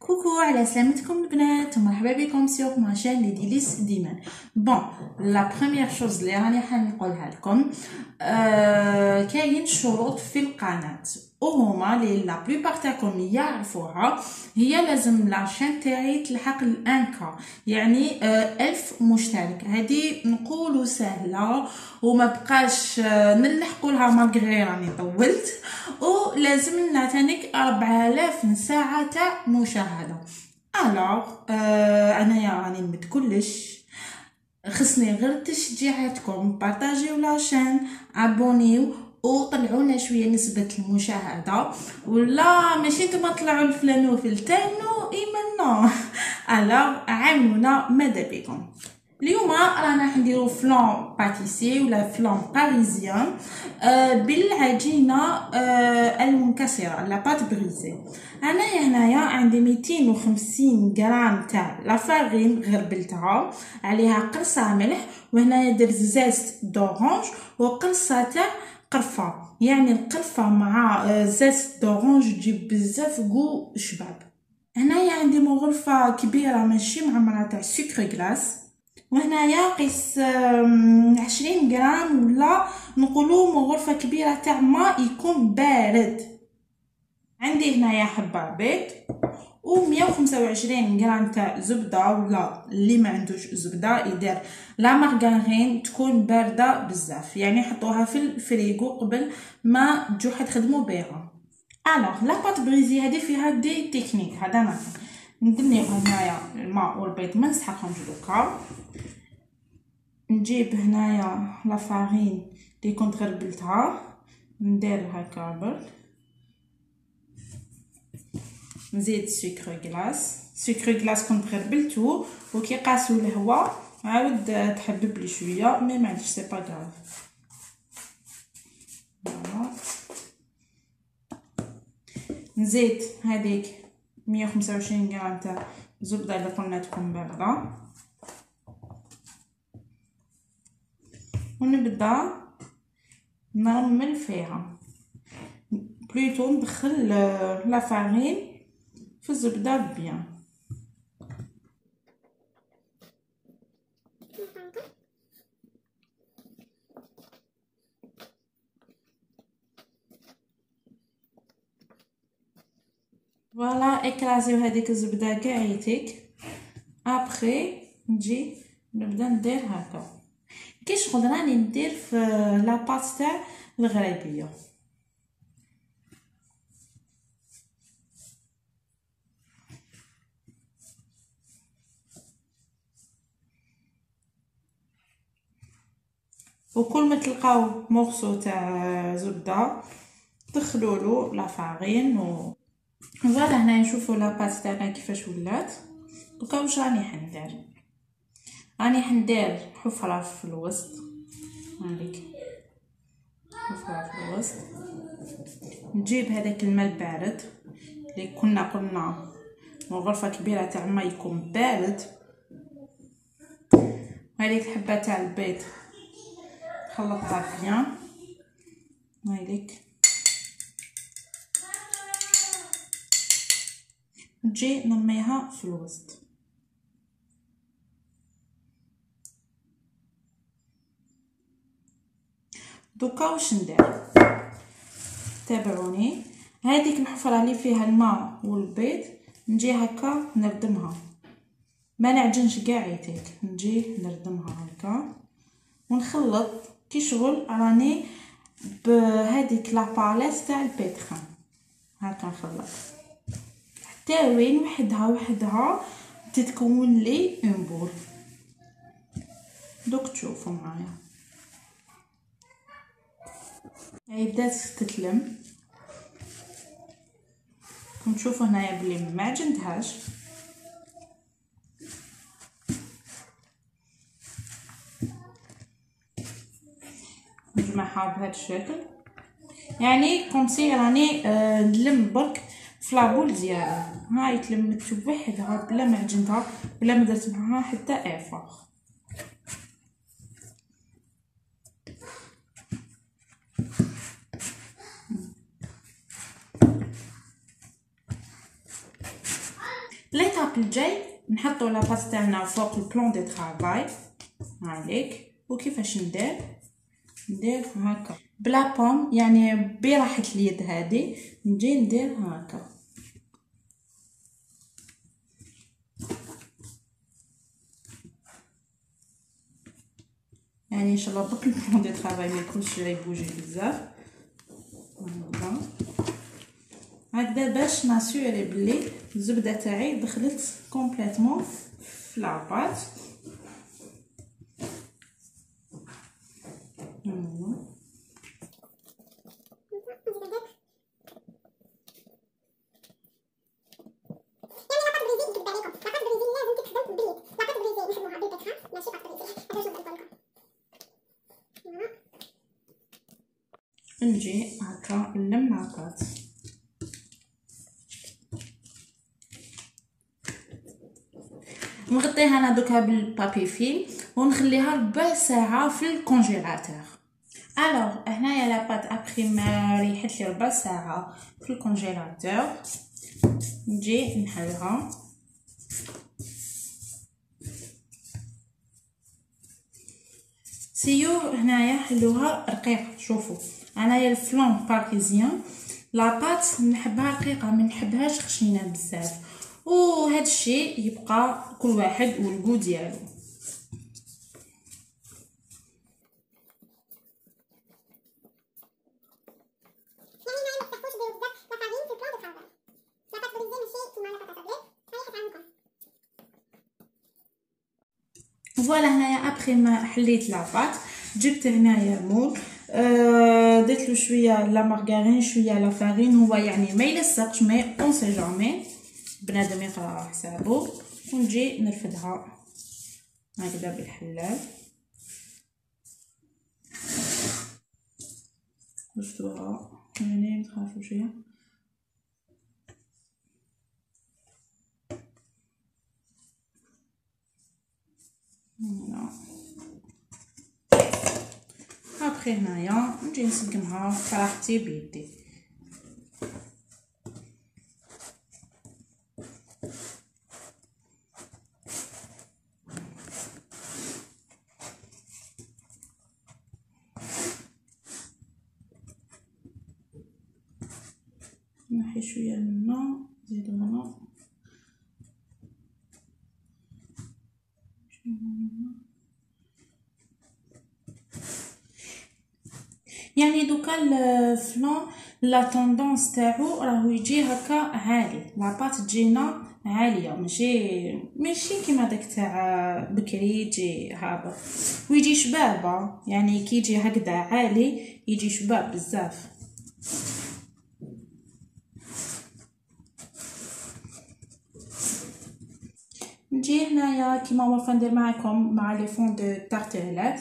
كوكو على سلامتكم البنات ومرحبا بكم سيغ ما شان لي ديليس ديما. بون لا بروميير شوز اللي راني حنقولها لكم كاين شروط في القناه وهما لي لا بلوبار تاعكم يعرفوها. هي لازم لاشين تاعي تلحق الانكا، يعني 1000 مشترك. هذه نقولوا سهله وما بقاش نلحقوا لها مالغري راني طولت، ولازم لنا تانيك 4000 ساعه تاع مشاهده. الوغ انايا راني نمد كلش، خصني غير تشجيعاتكم، بارطاجيو لاشين، ابونيو وطلعونا شويه نسبه المشاهده، ولا ماشي نتوما طلعوا الفلان وفلتانو ايمنا. الوغ عاونونا ماذا بكم. اليوم رانا نديرو فلان باتيسي ولا فلان باريزيان بالعجينه المنكسره لا بات بريزي. انايا هنايا عندي 250 غرام تاع لا فارين غربلتها، عليها قرصه ملح، وهنايا درت زيت دورانج وقرصه تاع قرفه، يعني القرفه مع زيت دورانج تجيب بزاف غو شباب. هنايا عندي مغرفه كبيره ماشي معمره تاع سكر غلاس، وهنايا قيس 20 غرام ولا نقولوا مغرفه كبيره تاع ماء يكون بارد. عندي هنايا حبه بيض و125 غرام تاع زبده، ولا اللي ما عندوش زبده يدير لا مارغارين تكون بارده بزاف، يعني حطوها في الفريغو قبل ما تجوا تخدموا بها. الوغ لا بات بريزي هذه فيها دي تكنيك. هذا مثلا ندنيو هنايا الماء والبيض ما نسحقهمش دوكا، نجيب هنايا لا فارين اللي كنت غربلتها نديرها كابل، نزيد سكر غلاس كنت غربلتو وكي قاسو الهواء عاود تحبب لي شويه، مي ما عنديش سي با غاف. نزيد هذيك 125 غرام تاع زبده اللي قلنا تكون بارده، ونبدا نرمل فيها بلوتو ندخل لا فارين في الزبده بيان. فوالا اكرازيو هذيك الزبده كاعيتك. ابخي نجي نبدا ندير هكا كي شغل راني ندير في لاباط تاع الغريبيه. وكل ما تلقاو مورسو تاع زبده دخلوا لا فارين فوالا. هنا نشوفوا لاباط تاعنا كيفاش ولات. دوكا واش راني حندير حفره في الوسط، هذيك حفره في الوسط. نجيب هذاك الماء البارد اللي كنا قلنا غرفه كبيره تاع الماء يكون بارد، هذيك الحبه تاع البيض خلطها بيان، هذيك نجي نرميها في الوسط. دوكا واش ندير تابعوني. هذيك الحفره اللي فيها الماء والبيض نجي هكا نردمها، ما نعجنش قاعيتك، نجي نردمها هكا ونخلط كي شغل راني بهذيك لا باليت تاع البيتخان هكا نخلط حتى وين وحدها تتكون لي اون بول. دوك تشوفوا معايا هي بدات تتلم، كنت تشوفوا هنايا بلي ما عجنتهاش. نجمعها بهذا الشكل، يعني كومسي راني نلم برك في لابول ديالي. هاي تلمت بوحدها بلا ما عجنتها بلا ما درت معاها حتى افاق. ليطاب الجاي نحطو لاباط تاعنا فوق البلون دو طرافاي هايليك. وكيفاش ندير هكا بلا بوم، يعني براحه اليد هذه نجي ندير هكا. يعني ان شاء الله دوك البلون دو طرافاي ما يكونش يبوجي بزاف هكذا باش ناسيوري بلي الزبده تاعي دخلت كومبليتوم في لاباط. نجي هكا نلم لاباط نغطيها انا دوكا بالبابي فيل ونخليها ربع ساعه في الكونجيلاتور. الوغ هنايا لاباط ابخي ما ريحت لي ربع ساعه في الكونجيلاتور نجي نحلها. سيو هنايا حلوها رقيقه. شوفوا انايا الفلون باريزيان لاباط نحبها رقيقه ما نحبهاش خشينه بزاف، وهذا الشيء يبقى كل واحد والغو ديالو. فوالا هنايا ابخي ما حليت لاباط جبت هنايا مول درت له شويه لا مارغرين شويه لا فارين، هو يعني ما يلصقش مي اون سي جامي بنادم يقرا حسابه. ونجي نرفدها هكذا بالحلال. شفتوها يعني تخافوا شويه هنا. ابخي هنايا نجي نسقمها براحتي بيدي. نحي شويه الماء نزيدو هنا يعني دوكا الفلون لا طوندونس تاعو راهو يجي هكا عالي، لاباط تجينا عاليه ماشي كيما داك تاع بكري يجي هابط ويجي شبابه، يعني كي يجي هكذا عالي يجي شباب بزاف. نجي هنايا كيما واقفه ندير معكم مع لي فون دو تارتيلات،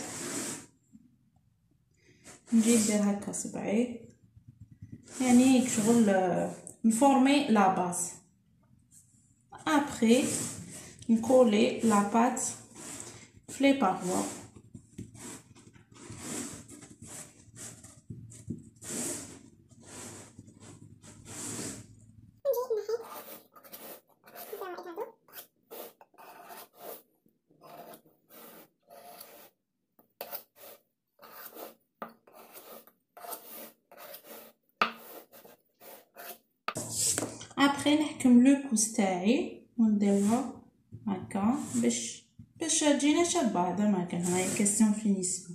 نجي ندير هكا صبعي يعني شغل نفورمي لا باز. ابري نكولي لا بات في لي باروا. ابري نحكم لو بوس تاعي ونديرها هكا باش تجينا شابه. هذا ما كان هاي كاستيون فينيسيون.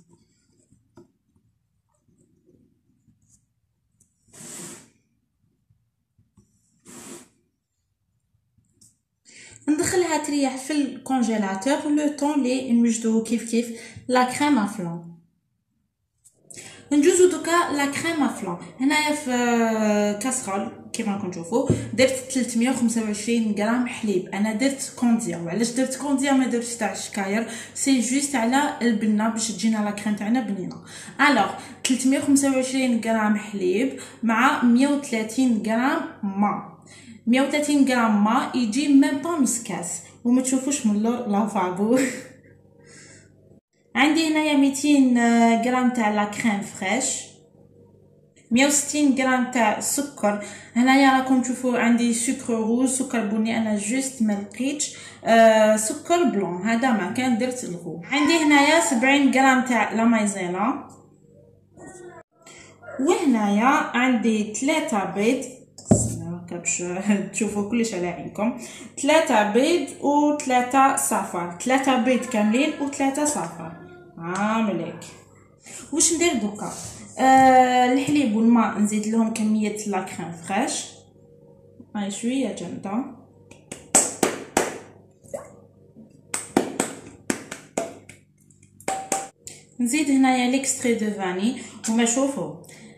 ندخلها تريح في الكونجيلاتور لو طون لي نوجدو كيف لا كريم افلون. نجوزو دوكا لا كريم افلون. هنايا في كاسرول كيما راكم تشوفوا درت 325 غرام حليب. انا درت كونديا. وعلاش درت كونديا ما درتش تاع الشكاير؟ سي جوست على البنه باش تجينا لا كريم تاعنا بنينه. الوغ 325 غرام حليب مع 130 غرام ما. 130 غرام ما يجي ميم با نص كاس وما تشوفوش من اللور لافابو. عندي هنايا 200 غرام تاع لا كريم فريش 160 غرام تاع السكر. هنايا راكم تشوفوا عندي سكر روز، سكر بني، انا جوست ما لقيتش سكر بلون، هذا ما كان درت الغو. عندي هنايا 70 غرام تاع لا مايزينا، وهنايا عندي 3 بيض باش تشوفوا كلش على عينكم. 3 بيض و 3 صفار، 3 بيض كاملين و 3 صفار. مليك. واش ندير دوكا؟ الحليب والماء نزيد لهم كميه لا كريم فريش، هاي شويه جامده. نزيد هنايا ليكستري دو فاني. وما شوفوا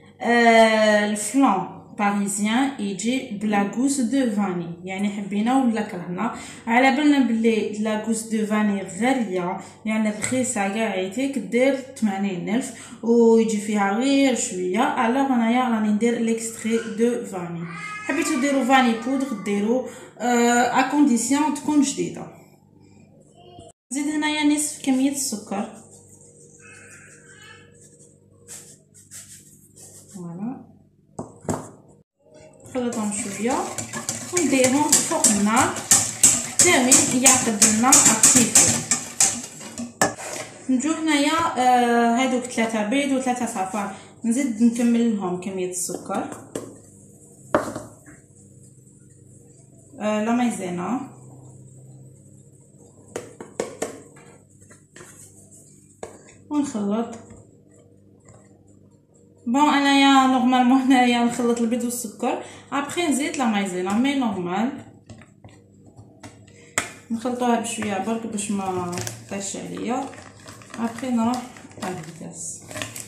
الفلان باريزيان يجي بلا غوس دو فاني، يعني حبينا ولا كرهنا. على بالنا بلي لا غوس دو فاني غاليه، يعني رخيصه كاع عيتك دير 80,000 ويجي فيها غير شويه. الوغ انايا راني ندير ليكستري دو فاني. حبيتو ديروا فاني بودر ديروا ا كونديسيون تكون جديده. نزيد هنايا نصف كميه السكر، فوالا. نخلطهم شويه ونديرهم فوق النار حتى وين يعقد لنا اكتيفي. نجو هنايا هادوك 3 بيض و 3 صفار، نزيد نكمل لهم كميه السكر، لا مايزينا، ونخلط. بون انايا نورمالمون هنايا نخلط البيض والسكر، ابخي نزيد لا مايزينا، مي نورمال نخلطوها بشويه برك باش ما طيش عليا. ابخي نروح للكاس.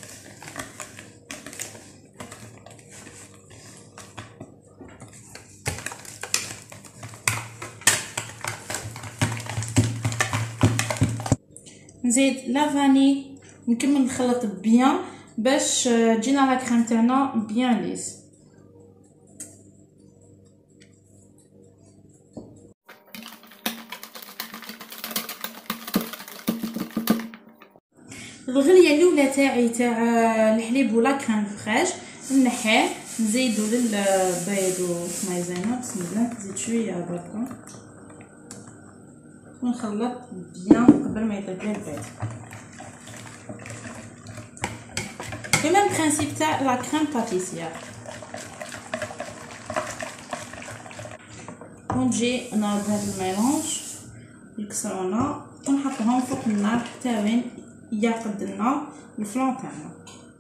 نزيد لا فاني، نكمل نخلط بيان باش تجينا لا كريم تاعنا بيان ليس. الغليه الاولى تاعي تاع الحليب ولا كريم فريش نحيه، نزيدو للبيض ومايزينا. بسم الله. نزيد شويه برك ونخلط بيان قبل ما يطيب لي البيض. لو ميم برينسيپ تاع لا كريم باتيسيير. ونجي نضرب هاد الميلونج الكسرونه ونحطهم فوق النار حتى وين يعقد لنا الفلان تاعنا.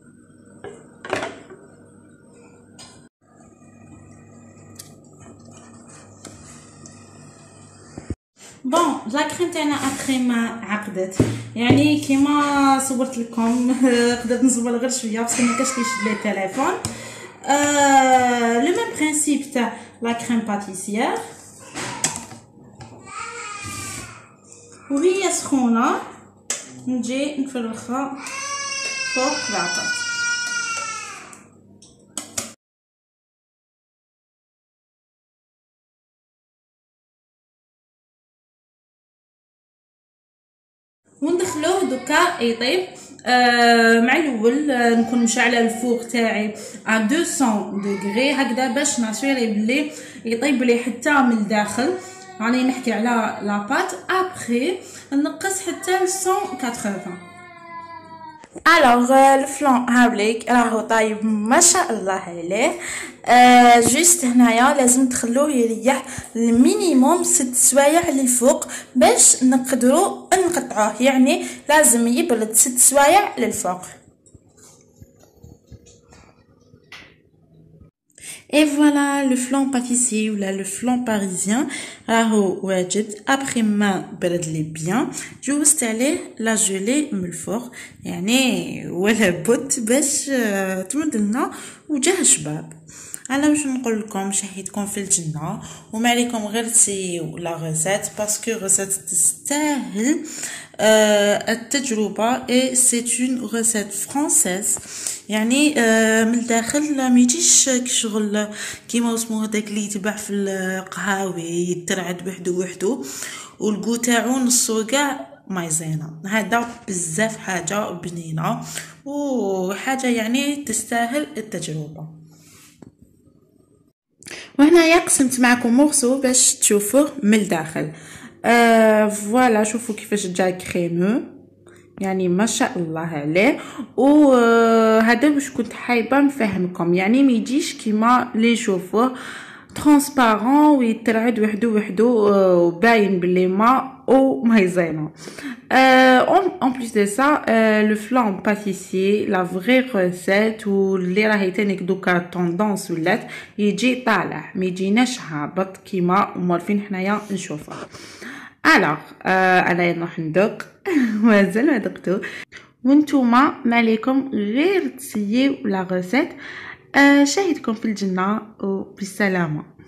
بون لا كريم تاعنا ابخي ما عقدت، يعني كيما صورت لكم قدرت نصور غير شويه باسكو ما كاش كيشد لي التليفون. لو ميم برينسيپ تاع لا كريم باتيسيير، وهي سخونه نجي نفرخها فوق لاطاط. وندخلوه دوكا يطيب. مع الاول نكون مشعله الفوق تاعي ا 200 دوغري هكذا باش ناسيري بلي يطيب لي حتى من الداخل. راني نحكي على لاباط. ابخي نقص حتى ل 180. الوغ الفلان هاوليك راهو طايب ما شاء الله عليه. جوست هنايا لازم تخلوه يريح المينيموم 6 سوايع للفوق باش نقدروا نقطعوه، يعني لازم يبرد 6 سوايع للفوق. Et voilà le flan pâtissier ou là le flan parisien راهو واجد. après ما برد لي بيان جوزت عليه لا جولي من الفوق، يعني ولا بد باش تمد لنا وجه شباب. انا باش نقول لكم شهيتكم في الجنه وما عليكم غير تسيو لا غيسات باسكو غيسات تستاهل التجربه. اي سيت اون غيسات فرانسيز، يعني من الداخل ما يجيش شغل كيما اسمه هذاك اللي يتباع في القهاوي يترعد بحدو والكو تاعو نصو كاع مايزينا. هذا بزاف حاجه بنينه وحاجه يعني تستاهل التجربه. وهنايا قسمت معكم مورسو باش تشوفوه من الداخل. فوالا شوفوا كيفاش جا كريمو، يعني ما شاء الله عليه. وهذا باش كنت حايبه نفهمكم، يعني ما يجيش كيما لي شوفوه ترانسبارون ويترعد وحدو وباين بلي ما ومايزينا. en plus de ça, le flan pâtissier, la vraie recette واللي راهي تانيك دوكا طوندونس ولات يجي طالع، ما يجيناش هابط كيما مورفين حنايا نشوفه. الوغ انا نروح ندوق مازال ما دقتو، وانتوما ما عليكم غير تسيو لا غوسيت. شاهدكم في الجنه وبالسلامه.